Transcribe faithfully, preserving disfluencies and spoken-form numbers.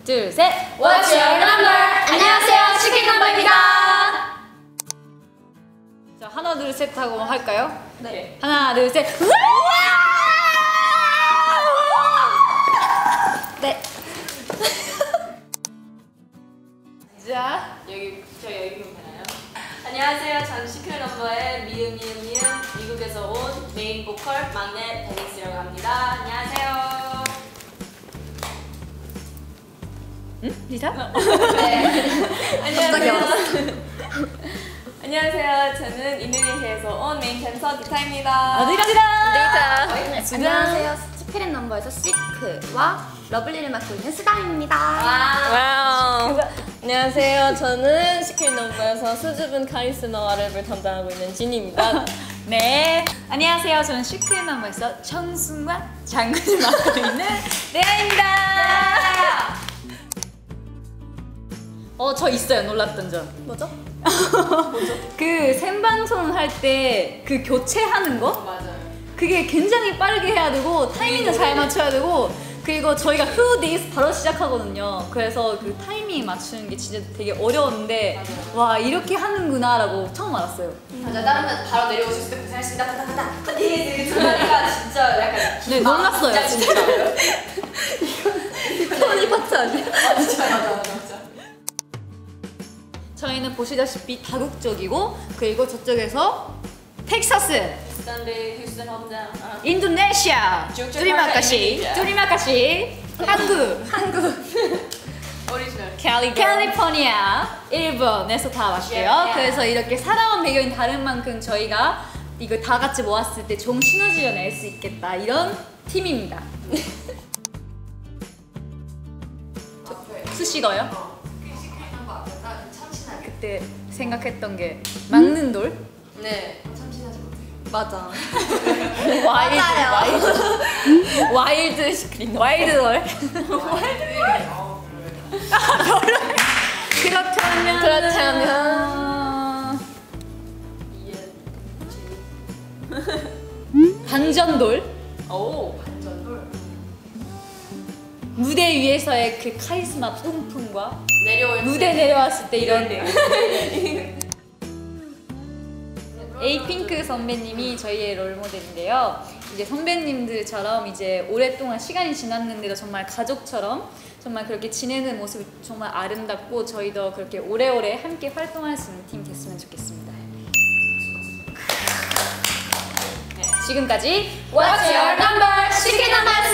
둘, 셋! What's your number? 안녕하세요, 시크릿 넘버입니다. 자, 하나, 둘, 셋 하고 할까요? 네. 하나, 둘, 셋! 네. 자, 여기, 저 여기 보면 되나요? 안녕하세요, 전 시크릿 넘버의 미음, 미음, 미음 미국에서 온 메인 보컬 막내 데니스라고 합니다. 안녕하세요. 응? 리사? 네. 안녕하세요. 안녕하세요. 저는 인도네시아에서 온 메인 댄서 디타입니다. 어디 갑니다! 데이터. 안녕하세요. 시크릿 넘버에서 시크와 러블리를 맡고 있는 스다입니다. 와우. 안녕하세요. 저는 시크릿 넘버에서 수줍은 카리스마와 랩을 담당하고 있는 진입니다. 네. 안녕하세요. 저는 시크릿 넘버에서 청순과 장군을 맡고 있는 레아입니다. 어, 저 있어요. 놀랐던 점. 뭐죠? 그 생방송 할 때 그 교체하는 거? 맞아요. 그게 굉장히 빠르게 해야 되고 타이밍을 잘 맞춰야 되고 그리고 저희가 Who This 바로 시작하거든요. 그래서 그 타이밍 맞추는 게 진짜 되게 어려웠는데 맞아요. 와 이렇게 하는구나 라고 처음 알았어요. 맞아, 다른 분 바로 내려오실 때 고생하셨습니다. 다다다다. 되게 들어가니까 진짜 약간 네, 놀랐어요, 진짜. 토니 파트 아니야? 아, 진짜 맞아, 맞아, 맞아. 저희는 보시다시피 다국적이고 그리고 저쪽에서 텍사스, 스탠드 휴스턴 혼자. 아. 인도네시아, 쭉쭉 두리마카시, 인도네시아. 두리마카시, 한국, 오리지널. 캘리, 캘리포니아, 일본에서 다 왔고요. Yeah. 그래서 이렇게 살아온 배경이 다른 만큼 저희가 이거 다 같이 모았을 때 좋은 시너지를 낼 수 있겠다 이런 팀입니다. 수식어요? 그때 생각했던 게 막는 돌? 네. 맞아. 와일드, 맞아요. 와일드, 와일드 시크릿, 와일드 돌. 그렇다면 그렇다면 반전돌? 오, 반전돌. 무대 위에서의 그 카리스마 뿜뿜과 내려올 무대 내려왔을 때 이런 에이핑크 선배님이 저희의 롤모델인데요. 이제 선배님들처럼 이제 오랫동안 시간이 지났는데도 정말 가족처럼 정말 그렇게 지내는 모습이 정말 아름답고 저희도 그렇게 오래오래 함께 활동할 수 있는 팀 됐으면 좋겠습니다. 지금까지 What's your number? 시크릿 넘버